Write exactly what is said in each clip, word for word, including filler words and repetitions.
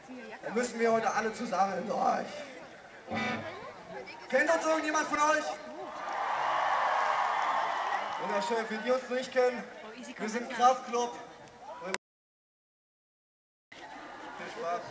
dann müssen wir heute alle zusammen durch. Kennt uns irgendjemand von euch? Wunderschön, für die uns nicht kennen, wir sind Kraftklub. Viel Spaß.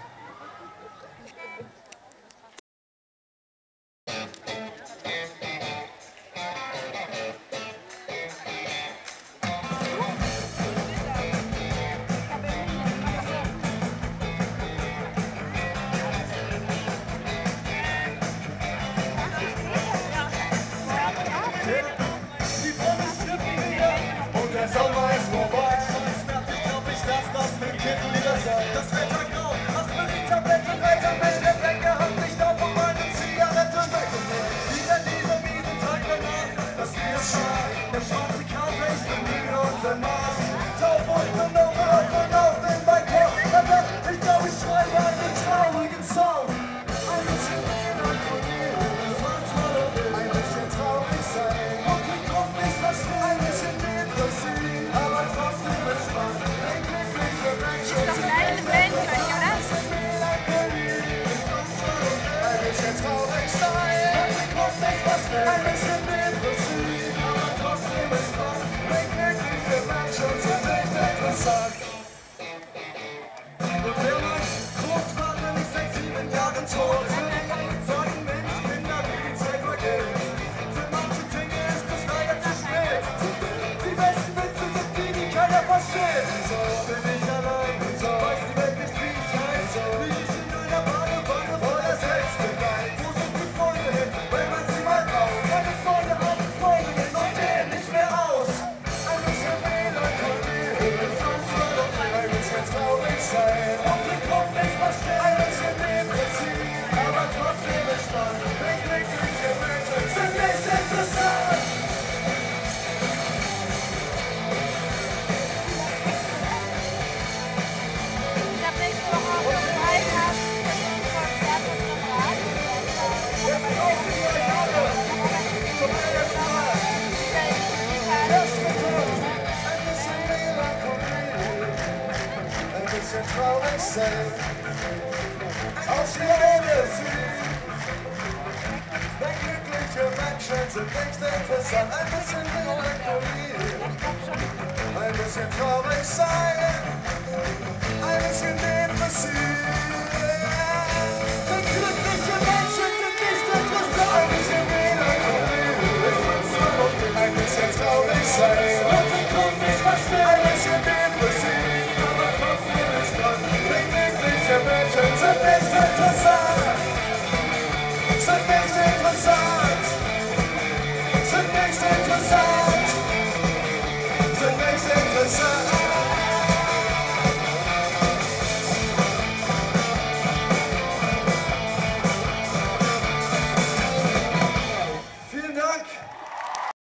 Der Sommer ist vorbei, scheiß Nacht, ich glaub, ich lass das mit Kiffen wieder sein. Das Wetter grau, Aspirin-Tabletten, Retter, mich der Bäcker hat nicht auf und meine Zigarette weg. Wie denn diese miesen Zeit danach, dass wir es schauen. Der schwarze Kater, ich bin müde und der Marsch. Taub und bin auf und auf den Balkon. Ich glaub, ich schreibe einen traurigen Song. Ein bisschen Melancholie, das manchmal ein bisschen traurig sein. Und den Grund nicht verstehen, ein bisschen Depressie, aber trotzdem entspannt. Ein glücklicher Mensch und sie ist Melancholie. Ein bisschen traurig sein, und den Grund nicht verstehen, ein bisschen Depressie, aber trotzdem entspannt. Ein glücklicher Mensch und sie ist interessant. Und wer mein Großvater nicht seit sieben Jahren tot ist, sagen Menschkinder, wie die Zeit vergeht. Für manche Dinge ist es leider zu spät. Die besten Witze sind die, die keiner versteht. So bin ich allein, so weiß die Welt nicht, wie es heißt. Wie ich in einer Badewanne voller Selbstmitleid. Wo sind die Freunde hin, wenn man sie mal braucht? Meine Freunde haben Freundinnen und gehen nicht mehr aus. Ein bisschen Melancholie, es sonst soll doch ein bisschen traurig sein. Und den Grund nicht verstehen, ein bisschen Depressie, aber trotzdem entspannt. Ein glücklicher Mensch sind nicht interessant. Ich habe nächste Woche auch noch Freitag ein Konzert und eine Radio. Jetzt brauchen wir euch alle zum ersten Mal. Erst mit uns ein bisschen Melancholie, ein bisschen traurig sein. Aus jeder Süd. Wenn glückliche Menschen sind nicht interessant. Ein bisschen Melancholie, ein bisschen traurig sein, ein bisschen Depression.